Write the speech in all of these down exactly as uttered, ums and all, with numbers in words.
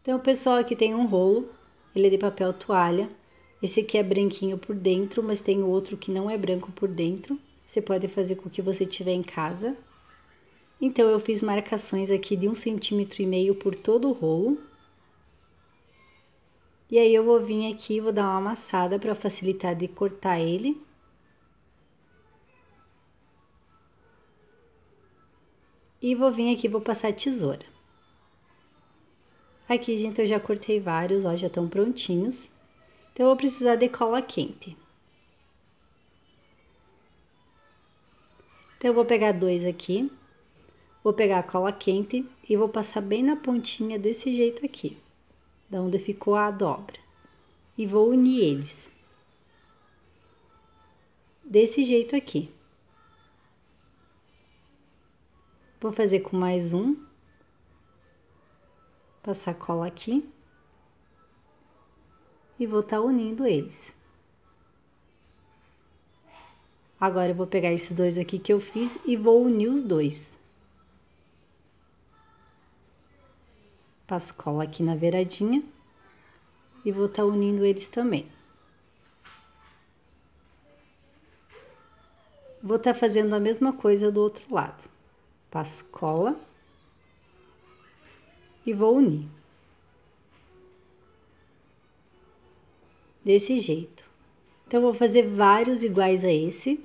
Então, pessoal, aqui tem um rolo, ele é de papel toalha. Esse aqui é branquinho por dentro, mas tem outro que não é branco por dentro. Você pode fazer com o que você tiver em casa. Então, eu fiz marcações aqui de um centímetro e meio por todo o rolo. E aí, eu vou vir aqui e vou dar uma amassada para facilitar de cortar ele. E vou vir aqui e vou passar a tesoura. Aqui, gente, eu já cortei vários, ó, já estão prontinhos. Então, eu vou precisar de cola quente. Então, eu vou pegar dois aqui. Vou pegar a cola quente e vou passar bem na pontinha desse jeito aqui, da onde ficou a dobra. E vou unir eles. Desse jeito aqui. Vou fazer com mais um. Passar cola aqui. E vou estar unindo eles. Agora, eu vou pegar esses dois aqui que eu fiz e vou unir os dois. Passo cola aqui na beiradinha e vou estar unindo eles também. Vou estar fazendo a mesma coisa do outro lado. Passo cola e vou unir. Desse jeito. Então, eu vou fazer vários iguais a esse.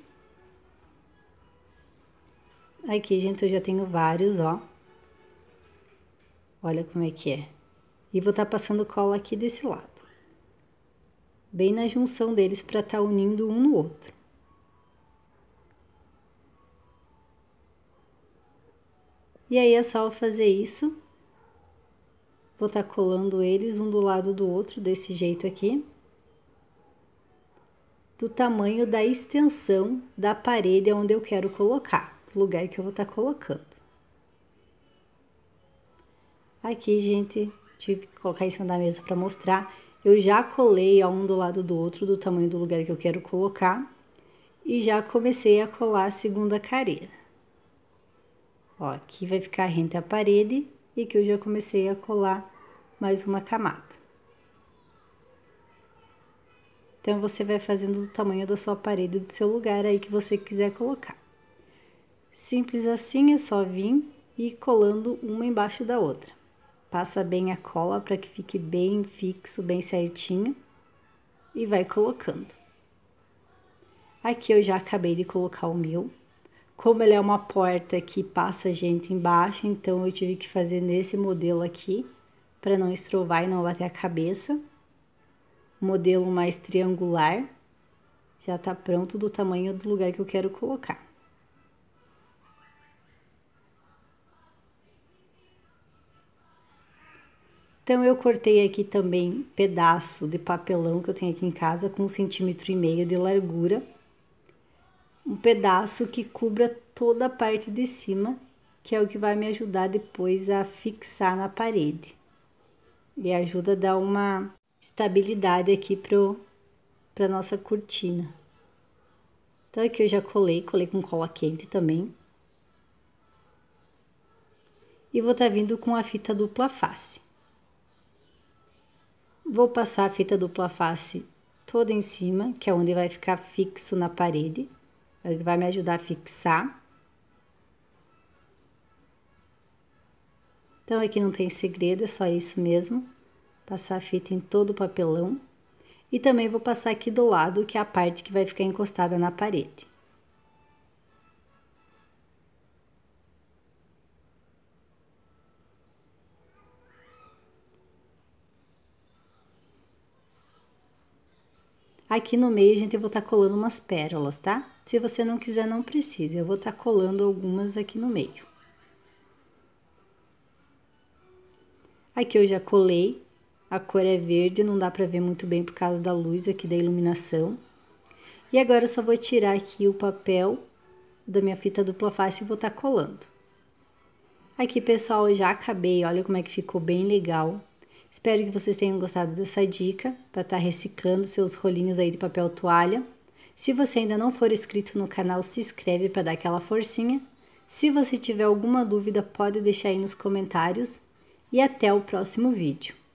Aqui, gente, eu já tenho vários, ó. Olha como é que é. E vou estar passando cola aqui desse lado. Bem na junção deles para estar unindo um no outro. E aí, é só eu fazer isso. Vou estar colando eles um do lado do outro, desse jeito aqui. Do tamanho da extensão da parede onde eu quero colocar. Do lugar que eu vou estar colocando. Aqui, gente, tive que colocar em cima da mesa para mostrar. Eu já colei ó, um do lado do outro, do tamanho do lugar que eu quero colocar. E já comecei a colar a segunda careira. Ó, aqui vai ficar rente à parede e que eu já comecei a colar mais uma camada. Então, você vai fazendo do tamanho da sua parede, do seu lugar aí que você quiser colocar. Simples assim, é só vir e ir colando uma embaixo da outra. Passa bem a cola para que fique bem fixo, bem certinho. E vai colocando. Aqui eu já acabei de colocar o meu. Como ele é uma porta que passa gente embaixo, então eu tive que fazer nesse modelo aqui, para não estrovar e não bater a cabeça. Modelo mais triangular. Já tá pronto do tamanho do lugar que eu quero colocar. Então, eu cortei aqui também pedaço de papelão que eu tenho aqui em casa com um centímetro e meio de largura. Um pedaço que cubra toda a parte de cima, que é o que vai me ajudar depois a fixar na parede. E ajuda a dar uma estabilidade aqui pro, pra nossa cortina. Então, aqui eu já colei, colei com cola quente também. E vou estar vindo com a fita dupla face. Vou passar a fita dupla face toda em cima, que é onde vai ficar fixo na parede. É o que vai me ajudar a fixar. Então, aqui não tem segredo, é só isso mesmo. Passar a fita em todo o papelão. E também vou passar aqui do lado, que é a parte que vai ficar encostada na parede. Aqui no meio, a gente, eu vou estar colando umas pérolas, tá? Se você não quiser, não precisa. Eu vou estar colando algumas aqui no meio. Aqui eu já colei. A cor é verde, não dá pra ver muito bem por causa da luz aqui da iluminação. E agora, eu só vou tirar aqui o papel da minha fita dupla face e vou estar colando. Aqui, pessoal, eu já acabei. Olha como é que ficou bem legal. Espero que vocês tenham gostado dessa dica para estar reciclando seus rolinhos aí de papel toalha. Se você ainda não for inscrito no canal, se inscreve para dar aquela forcinha. Se você tiver alguma dúvida, pode deixar aí nos comentários. E até o próximo vídeo.